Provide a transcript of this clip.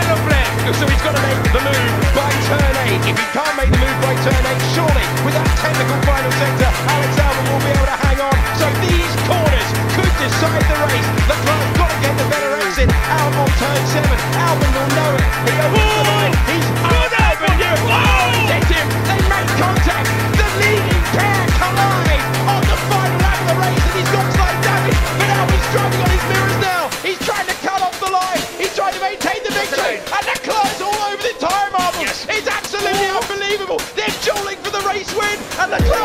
lovely. So he's got to make the move by turn 8. If he can't make the move by turn 8, surely with that technical final sector, Alex Albon will be able to hang on. So these corners could decide the race. Leclerc's got to get the better exit out on turn 7. Albon will know it. He opens the line. He's good, Albon. Hit him. They make contact. The leading pair collide on the final lap of the race, and he's got slight damage. But Albon's driving on his mirrors now. He's trying to cut off the line. He's trying to maintain the victory. And Leclerc's all over the entire marble. Yes. It's absolutely unbelievable. They're dueling for the race win, and Leclerc